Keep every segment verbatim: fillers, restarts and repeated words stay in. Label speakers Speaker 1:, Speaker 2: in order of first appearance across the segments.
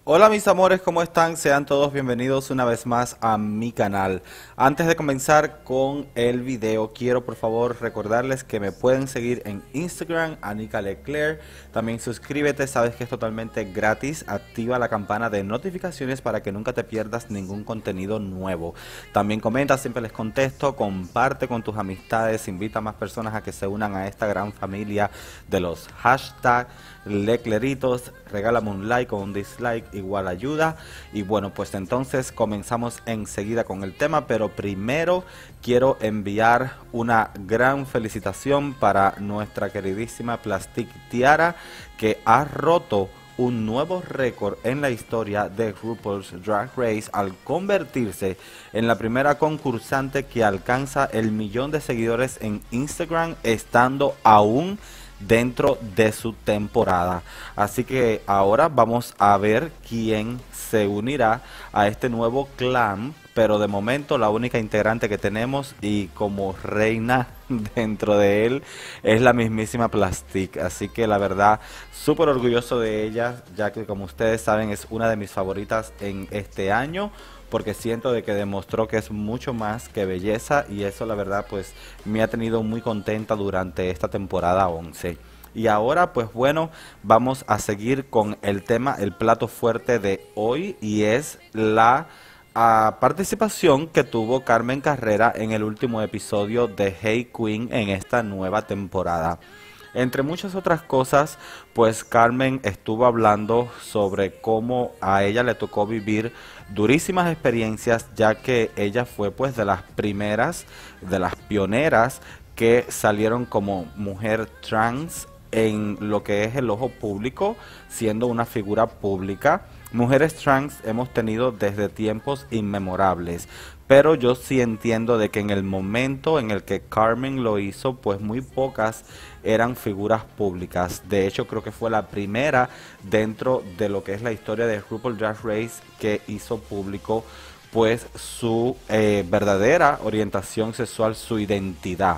Speaker 1: Hola mis amores, ¿cómo están? Sean todos bienvenidos una vez más a mi canal. Antes de comenzar con el video, quiero por favor recordarles que me pueden seguir en Instagram, Anika Leclerc. También suscríbete, sabes que es totalmente gratis. Activa la campana de notificaciones para que nunca te pierdas ningún contenido nuevo. También comenta, siempre les contesto, comparte con tus amistades, invita a más personas a que se unan a esta gran familia de los hashtags Lecleritos. Regálame un like o un dislike, igual ayuda. Y bueno, pues entonces comenzamos enseguida con el tema, pero primero quiero enviar una gran felicitación para nuestra queridísima Plastic Tiara, que ha roto un nuevo récord en la historia de RuPaul's Drag Race al convertirse en la primera concursante que alcanza el millón de seguidores en Instagram, estando aún dentro de su temporada. Así que ahora vamos a ver quién se unirá a este nuevo clan, pero de momento la única integrante que tenemos y como reina dentro de él es la mismísima Plastic. Así que la verdad, súper orgulloso de ella, ya que como ustedes saben es una de mis favoritas en este año, porque siento de que demostró que es mucho más que belleza, y eso la verdad pues me ha tenido muy contenta durante esta temporada once. Y ahora pues bueno, vamos a seguir con el tema, el plato fuerte de hoy, y es la uh, participación que tuvo Carmen Carrera en el último episodio de Hey Queen en esta nueva temporada. Entre muchas otras cosas, pues Carmen estuvo hablando sobre cómo a ella le tocó vivir durísimas experiencias, ya que ella fue pues de las primeras, de las pioneras que salieron como mujer trans en lo que es el ojo público, siendo una figura pública. Mujeres trans hemos tenido desde tiempos inmemorables, pero yo sí entiendo de que en el momento en el que Carmen lo hizo, pues muy pocas eran figuras públicas. De hecho, creo que fue la primera dentro de lo que es la historia de RuPaul Drag Race que hizo público pues su eh, verdadera orientación sexual, su identidad.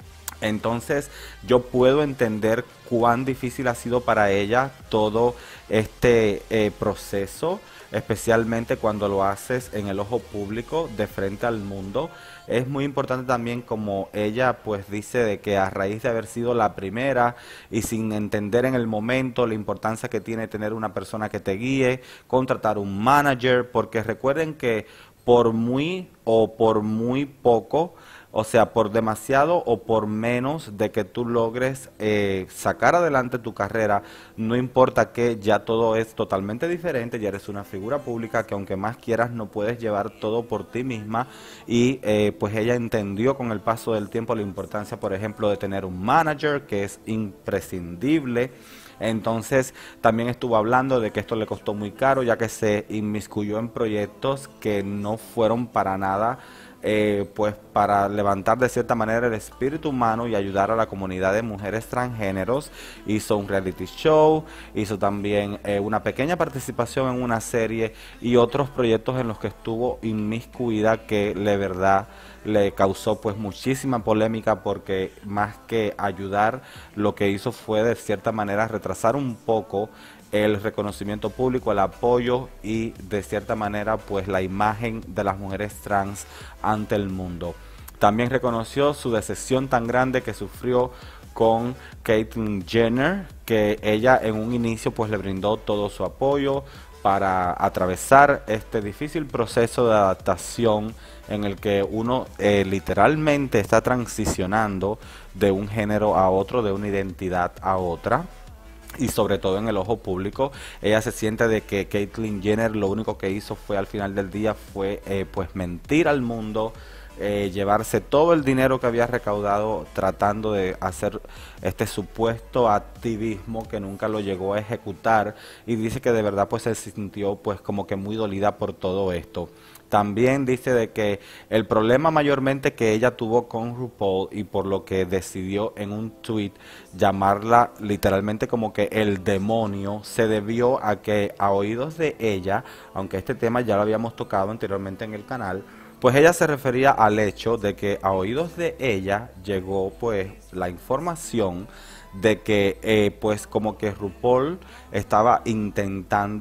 Speaker 1: Entonces yo puedo entender cuán difícil ha sido para ella todo este eh, proceso, especialmente cuando lo haces en el ojo público, de frente al mundo. Es muy importante también, como ella pues dice, de que a raíz de haber sido la primera y sin entender en el momento la importancia que tiene tener una persona que te guíe, contratar un manager, porque recuerden que por muy o por muy poco, o sea, por demasiado o por menos de que tú logres eh, sacar adelante tu carrera, no importa que ya todo es totalmente diferente, ya eres una figura pública que aunque más quieras no puedes llevar todo por ti misma, y eh, pues ella entendió con el paso del tiempo la importancia, por ejemplo, de tener un manager, que es imprescindible. Entonces también estuvo hablando de que esto le costó muy caro, ya que se inmiscuyó en proyectos que no fueron para nada Eh, pues para levantar de cierta manera el espíritu humano y ayudar a la comunidad de mujeres transgéneros. Hizo un reality show, hizo también eh, una pequeña participación en una serie y otros proyectos en los que estuvo inmiscuida, que de verdad le causó pues muchísima polémica, porque más que ayudar, lo que hizo fue de cierta manera retrasar un poco el reconocimiento público, el apoyo y de cierta manera pues la imagen de las mujeres trans ante el mundo. También reconoció su decepción tan grande que sufrió con Caitlyn Jenner, que ella en un inicio pues le brindó todo su apoyo para atravesar este difícil proceso de adaptación en el que uno eh, literalmente está transicionando de un género a otro, de una identidad a otra, y sobre todo en el ojo público. Ella se siente de que Caitlyn Jenner lo único que hizo fue, al final del día, fue eh, pues mentir al mundo, eh, llevarse todo el dinero que había recaudado tratando de hacer este supuesto activismo que nunca lo llegó a ejecutar, y dice que de verdad pues se sintió pues como que muy dolida por todo esto. También dice de que el problema mayormente que ella tuvo con RuPaul, y por lo que decidió en un tweet llamarla literalmente como que el demonio, se debió a que a oídos de ella, aunque este tema ya lo habíamos tocado anteriormente en el canal, pues ella se refería al hecho de que a oídos de ella llegó pues la información de que eh, pues como que RuPaul estaba intentando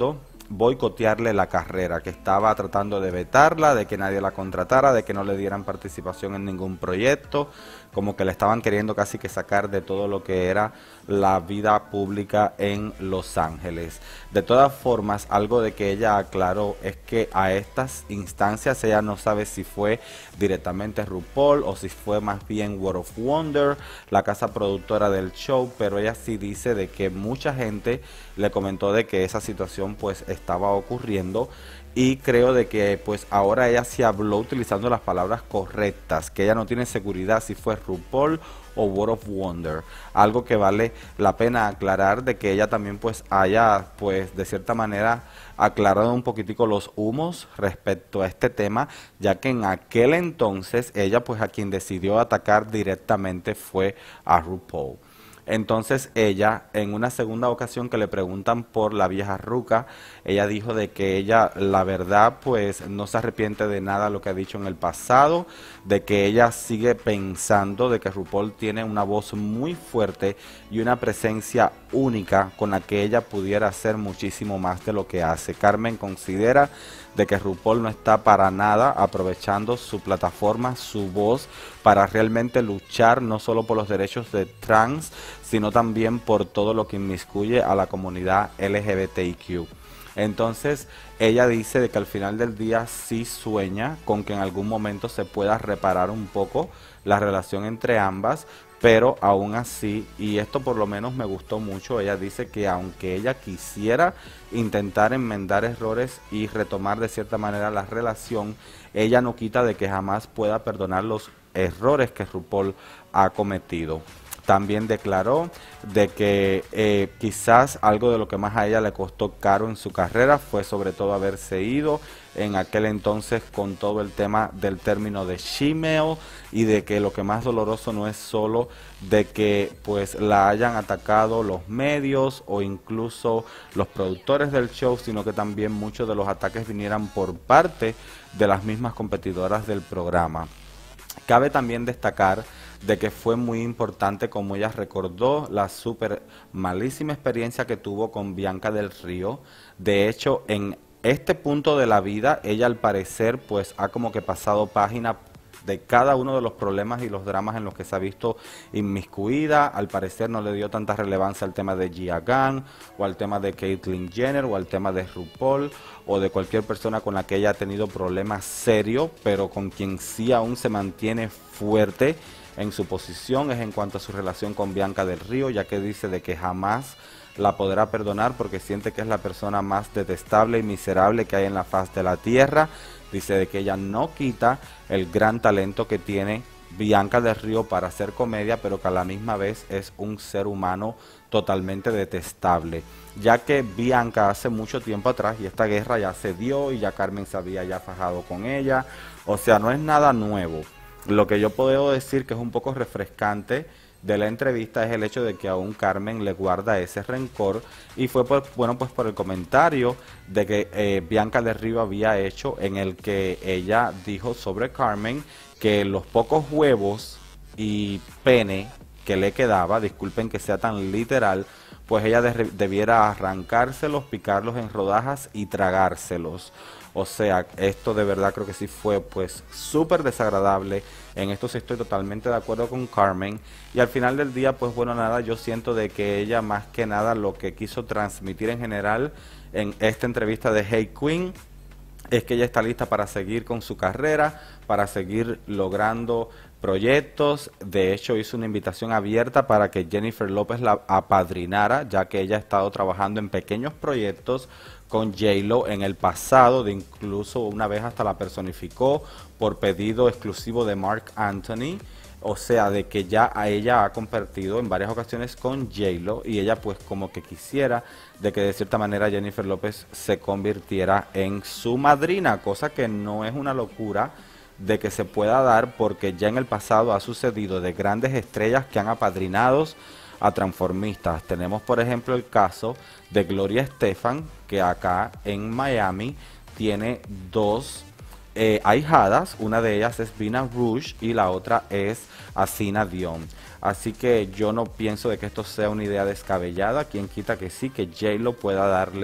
Speaker 1: boicotearle la carrera, que estaba tratando de vetarla, de que nadie la contratara, de que no le dieran participación en ningún proyecto, como que le estaban queriendo casi que sacar de todo lo que era la vida pública en Los Ángeles. De todas formas, algo de que ella aclaró es que a estas instancias ella no sabe si fue directamente RuPaul o si fue más bien World of Wonder, la casa productora del show, pero ella sí dice de que mucha gente le comentó de que esa situación pues estaba ocurriendo, y creo de que pues ahora ella sí habló utilizando las palabras correctas, que ella no tiene seguridad si fue RuPaul o World of Wonder, algo que vale la pena aclarar, de que ella también pues haya pues de cierta manera aclarado un poquitico los humos respecto a este tema, ya que en aquel entonces ella pues a quien decidió atacar directamente fue a RuPaul. Entonces ella, en una segunda ocasión que le preguntan por la vieja ruca, ella dijo de que ella, la verdad, pues no se arrepiente de nada lo que ha dicho en el pasado, de que ella sigue pensando de que RuPaul tiene una voz muy fuerte y una presencia única con la que ella pudiera hacer muchísimo más de lo que hace. Carmen considera de que RuPaul no está para nada aprovechando su plataforma, su voz, para realmente luchar no solo por los derechos de trans, sino también por todo lo que inmiscuye a la comunidad L G B T I Q. Entonces ella dice de que al final del día sí sueña con que en algún momento se pueda reparar un poco la relación entre ambas, pero aún así, y esto por lo menos me gustó mucho, ella dice que aunque ella quisiera intentar enmendar errores y retomar de cierta manera la relación, ella no quita de que jamás pueda perdonar los errores que RuPaul ha cometido. También declaró de que eh, quizás algo de lo que más a ella le costó caro en su carrera fue sobre todo haberse ido en aquel entonces con todo el tema del término de shemale, y de que lo que más doloroso no es solo de que pues la hayan atacado los medios o incluso los productores del show, sino que también muchos de los ataques vinieran por parte de las mismas competidoras del programa. Cabe también destacar de que fue muy importante, como ella recordó, la súper malísima experiencia que tuvo con Bianca del Río. De hecho, en este punto de la vida, ella al parecer pues ha como que pasado página de cada uno de los problemas y los dramas en los que se ha visto inmiscuida. Al parecer no le dio tanta relevancia al tema de Gia Gunn, o al tema de Caitlyn Jenner, o al tema de RuPaul, o de cualquier persona con la que ella ha tenido problemas serios, pero con quien sí aún se mantiene fuerte en su posición es en cuanto a su relación con Bianca del Río, ya que dice de que jamás la podrá perdonar porque siente que es la persona más detestable y miserable que hay en la faz de la tierra. Dice de que ella no quita el gran talento que tiene Bianca del Río para hacer comedia, pero que a la misma vez es un ser humano totalmente detestable, ya que Bianca hace mucho tiempo atrás, y esta guerra ya se dio y ya Carmen se había ya fajado con ella, o sea, no es nada nuevo. Lo que yo puedo decir que es un poco refrescante de la entrevista es el hecho de que aún Carmen le guarda ese rencor, y fue por, bueno pues por el comentario de que eh, Bianca del Río había hecho, en el que ella dijo sobre Carmen que los pocos huevos y pene que le quedaba, disculpen que sea tan literal, pues ella de, debiera arrancárselos, picarlos en rodajas y tragárselos. O sea, esto de verdad creo que sí fue pues súper desagradable. En esto sí estoy totalmente de acuerdo con Carmen. Y al final del día, pues bueno, nada, yo siento de que ella más que nada lo que quiso transmitir en general en esta entrevista de Hey Queen es que ella está lista para seguir con su carrera, para seguir logrando proyectos. De hecho, hizo una invitación abierta para que Jennifer López la apadrinara, ya que ella ha estado trabajando en pequeños proyectos con J-Lo en el pasado, de incluso una vez hasta la personificó por pedido exclusivo de Marc Anthony. O sea, de que ya a ella ha compartido en varias ocasiones con J-Lo, y ella pues como que quisiera de que de cierta manera Jennifer López se convirtiera en su madrina, cosa que no es una locura de que se pueda dar, porque ya en el pasado ha sucedido de grandes estrellas que han apadrinado a transformistas. Tenemos por ejemplo el caso de Gloria Estefan, que acá en Miami tiene dos eh, ahijadas, una de ellas es Vina Rouge y la otra es Asina Dion. Así que yo no pienso de que esto sea una idea descabellada. Quien quita que sí, que J-Lo pueda darle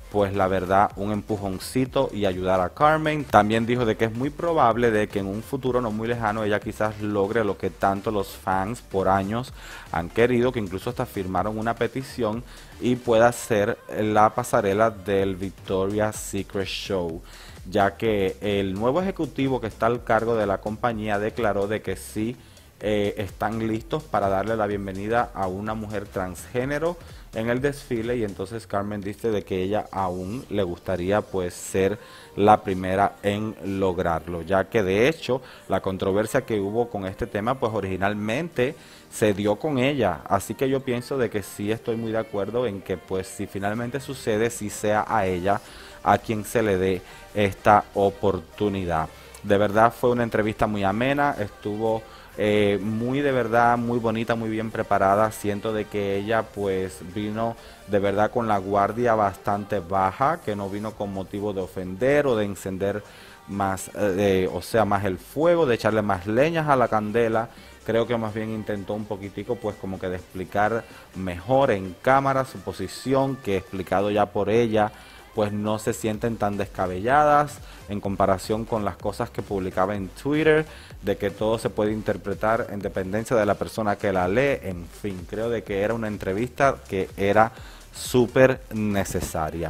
Speaker 1: pues la verdad un empujoncito y ayudar a Carmen. También dijo de que es muy probable de que en un futuro no muy lejano ella quizás logre lo que tanto los fans por años han querido, que incluso hasta firmaron una petición, y pueda ser la pasarela del Victoria's Secret Show, ya que el nuevo ejecutivo que está al cargo de la compañía declaró de que sí eh, están listos para darle la bienvenida a una mujer transgénero en el desfile, y entonces Carmen dice de que ella aún le gustaría pues ser la primera en lograrlo, ya que de hecho la controversia que hubo con este tema pues originalmente se dio con ella, así que yo pienso de que sí estoy muy de acuerdo en que pues si finalmente sucede, si sea a ella a quien se le dé esta oportunidad. De verdad fue una entrevista muy amena, estuvo Eh, muy de verdad, muy bonita, muy bien preparada. Siento de que ella pues vino de verdad con la guardia bastante baja, que no vino con motivo de ofender o de encender más, eh, o sea, más el fuego, de echarle más leñas a la candela. Creo que más bien intentó un poquitico pues como que de explicar mejor en cámara su posición, que explicado ya por ella pues no se sienten tan descabelladas en comparación con las cosas que publicaba en Twitter, de que todo se puede interpretar en dependencia de la persona que la lee. En fin, creo de que era una entrevista que era súper necesaria.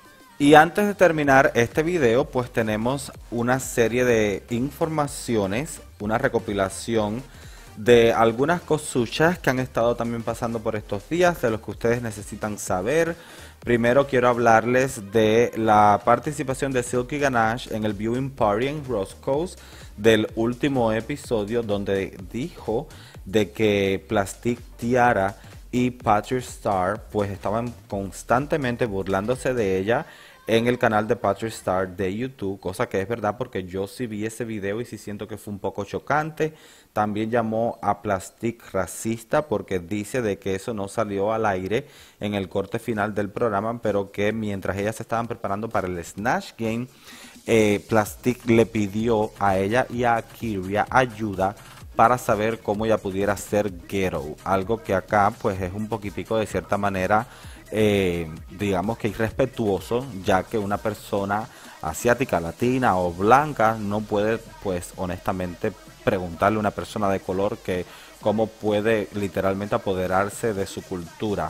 Speaker 1: Y antes de terminar este video, pues tenemos una serie de informaciones, una recopilación de algunas cosuchas que han estado también pasando por estos días, de los que ustedes necesitan saber. Primero quiero hablarles de la participación de Silky Ganache en el viewing party en Roscoe's del último episodio, donde dijo de que Plastic Tiara y Patrick Star pues estaban constantemente burlándose de ella en el canal de Patrick Star de YouTube, cosa que es verdad porque yo sí vi ese video y sí siento que fue un poco chocante. También llamó a Plastic racista porque dice de que eso no salió al aire en el corte final del programa, pero que mientras ellas se estaban preparando para el Snatch Game, eh, Plastic le pidió a ella y a Kyria ayuda para saber cómo ella pudiera ser ghetto, algo que acá pues es un poquitico de cierta manera Eh, digamos que irrespetuoso, ya que una persona asiática, latina o blanca no puede pues honestamente preguntarle a una persona de color que cómo puede literalmente apoderarse de su cultura.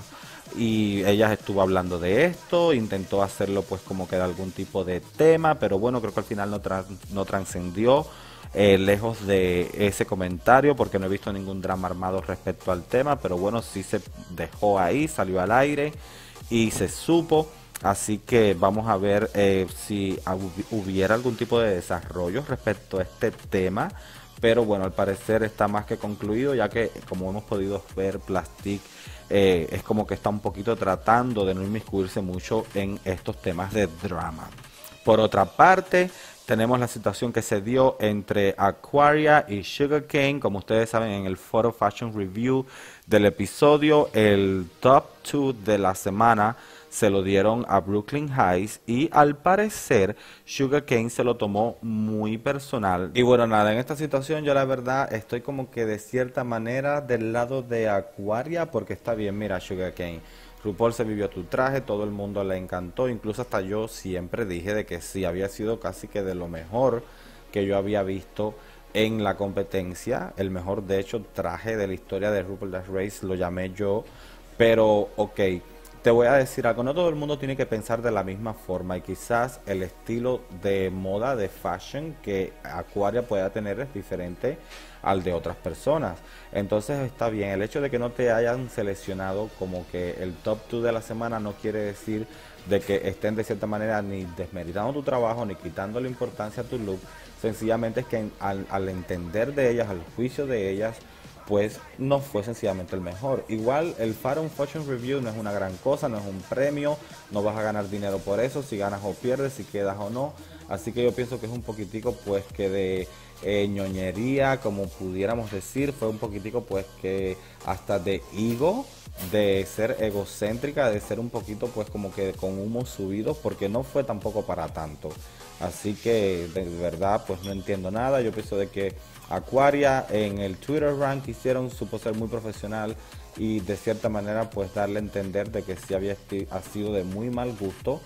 Speaker 1: Y ella estuvo hablando de esto, intentó hacerlo pues como que de algún tipo de tema, pero bueno, creo que al final no, tra no trascendió. Eh, lejos de ese comentario, porque no he visto ningún drama armado respecto al tema, pero bueno, sí se dejó ahí, salió al aire y se supo, así que vamos a ver eh, si hubiera algún tipo de desarrollo respecto a este tema, pero bueno, al parecer está más que concluido, ya que como hemos podido ver, Plastic eh, es como que está un poquito tratando de no inmiscuirse mucho en estos temas de drama. Por otra parte, tenemos la situación que se dio entre Aquaria y Sugar Cane. Como ustedes saben, en el Photo Fashion Review del episodio, el top dos de la semana se lo dieron a Brooklyn Heights, y al parecer Sugar Cane se lo tomó muy personal. Y bueno, nada, en esta situación yo la verdad estoy como que de cierta manera del lado de Aquaria, porque está bien, mira, Sugar Cane, RuPaul se vivió tu traje, todo el mundo le encantó, incluso hasta yo siempre dije de que sí, había sido casi que de lo mejor que yo había visto en la competencia, el mejor de hecho traje de la historia de RuPaul Drag Race, lo llamé yo, pero ok, te voy a decir algo, no todo el mundo tiene que pensar de la misma forma, y quizás el estilo de moda, de fashion que Aquaria pueda tener es diferente al de otras personas. Entonces está bien, el hecho de que no te hayan seleccionado como que el top dos de la semana no quiere decir de que estén de cierta manera ni desmeritando tu trabajo ni quitándole importancia a tu look, sencillamente es que al, al entender de ellas, al juicio de ellas, pues no fue sencillamente el mejor. Igual el Photo Fashion Review no es una gran cosa, no es un premio, no vas a ganar dinero por eso, si ganas o pierdes, si quedas o no, así que yo pienso que es un poquitico pues que de eh, ñoñería, como pudiéramos decir, fue un poquitico pues que hasta de ego, de ser egocéntrica, de ser un poquito pues como que con humos subidos, porque no fue tampoco para tanto. Así que de verdad pues no entiendo nada. Yo pienso de que Aquaria en el Twitter rank hicieron, supo ser muy profesional y de cierta manera pues darle a entender de que sí había ha sido de muy mal gusto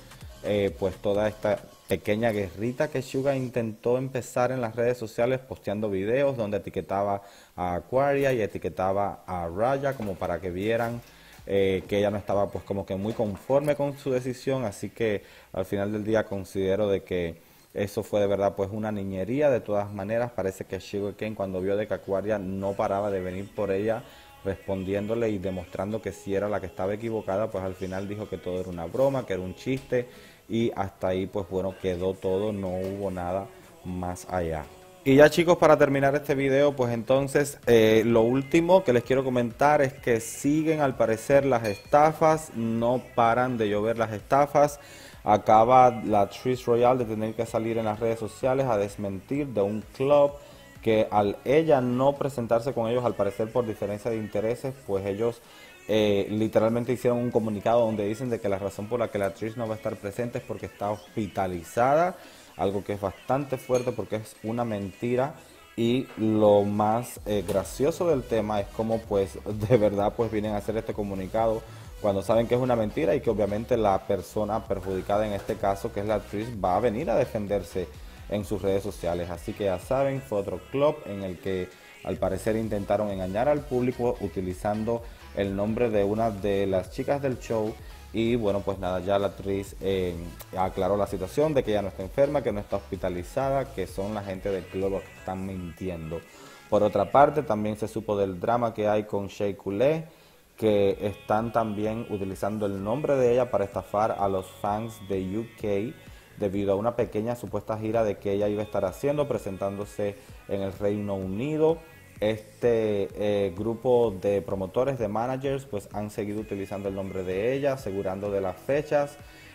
Speaker 1: eh, pues toda esta pequeña guerrita que Suga intentó empezar en las redes sociales posteando videos donde etiquetaba a Aquaria y etiquetaba a Raya como para que vieran eh, que ella no estaba pues como que muy conforme con su decisión, así que al final del día considero de que eso fue de verdad pues una niñería. De todas maneras parece que Sugarcane, cuando vio de que Aquaria no paraba de venir por ella respondiéndole y demostrando que sí era la que estaba equivocada, pues al final dijo que todo era una broma, que era un chiste, y hasta ahí pues bueno quedó todo, no hubo nada más allá. Y ya chicos, para terminar este video, pues entonces eh, lo último que les quiero comentar es que siguen al parecer las estafas, no paran de llover las estafas. Acaba la Trish Royale de tener que salir en las redes sociales a desmentir de un club que al ella no presentarse con ellos, al parecer por diferencia de intereses, pues ellos eh, literalmente hicieron un comunicado donde dicen de que la razón por la que la Trish no va a estar presente es porque está hospitalizada, algo que es bastante fuerte porque es una mentira. Y lo más eh, gracioso del tema es como pues de verdad pues vienen a hacer este comunicado cuando saben que es una mentira y que obviamente la persona perjudicada en este caso, que es la actriz, va a venir a defenderse en sus redes sociales. Así que ya saben, fue otro club en el que al parecer intentaron engañar al público utilizando el nombre de una de las chicas del show. Y bueno, pues nada, ya la actriz eh, aclaró la situación de que ella no está enferma, que no está hospitalizada, que son la gente del club los que están mintiendo. Por otra parte, también se supo del drama que hay con Shea Coulee, que están también utilizando el nombre de ella para estafar a los fans de U K debido a una pequeña supuesta gira de que ella iba a estar haciendo, presentándose en el Reino Unido. Este eh, grupo de promotores, de managers, pues han seguido utilizando el nombre de ella, asegurando de las fechas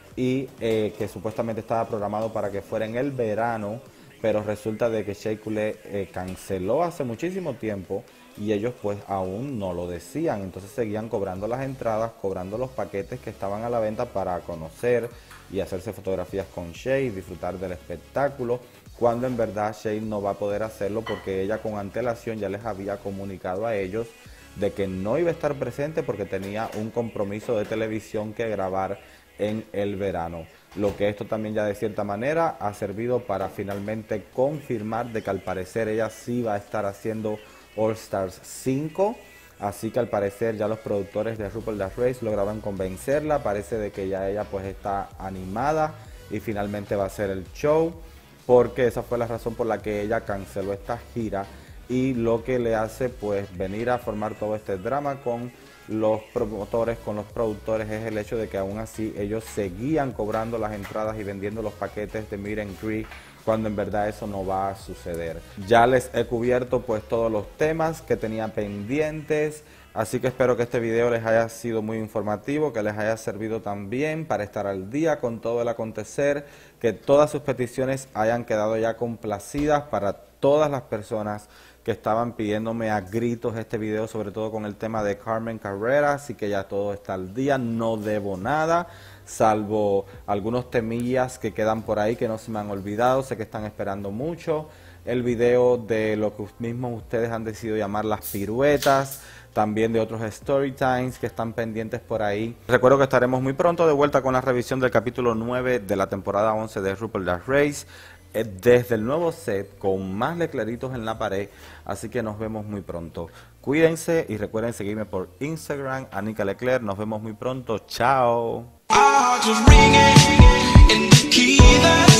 Speaker 1: y eh, que supuestamente estaba programado para que fuera en el verano, pero resulta de que Shea Coulee eh, canceló hace muchísimo tiempo y ellos pues aún no lo decían, entonces seguían cobrando las entradas, cobrando los paquetes que estaban a la venta para conocer y hacerse fotografías con Shea y disfrutar del espectáculo, cuando en verdad Shea no va a poder hacerlo porque ella con antelación ya les había comunicado a ellos de que no iba a estar presente porque tenía un compromiso de televisión que grabar en el verano. Lo que esto también ya de cierta manera ha servido para finalmente confirmar de que al parecer ella sí va a estar haciendo All Stars cinco, así que al parecer ya los productores de RuPaul's Drag Race lograban convencerla, parece de que ya ella pues está animada y finalmente va a hacer el show, porque esa fue la razón por la que ella canceló esta gira y lo que le hace pues venir a formar todo este drama con los promotores, con los productores, es el hecho de que aún así ellos seguían cobrando las entradas y vendiendo los paquetes de meet and greet, cuando en verdad eso no va a suceder. Ya les he cubierto pues todos los temas que tenía pendientes, así que espero que este video les haya sido muy informativo, que les haya servido también para estar al día con todo el acontecer, que todas sus peticiones hayan quedado ya complacidas para todas las personas que estaban pidiéndome a gritos este video, sobre todo con el tema de Carmen Carrera, así que ya todo está al día, no debo nada, salvo algunos temillas que quedan por ahí que no se me han olvidado, sé que están esperando mucho, el video de lo que mismos ustedes han decidido llamar las piruetas, también de otros story times que están pendientes por ahí. Recuerdo que estaremos muy pronto de vuelta con la revisión del capítulo nueve de la temporada once de RuPaul's Drag Race, desde el nuevo set con más lecleritos en la pared, así que nos vemos muy pronto. Cuídense y recuerden seguirme por Instagram, Anika Leclerc. Nos vemos muy pronto. Chao.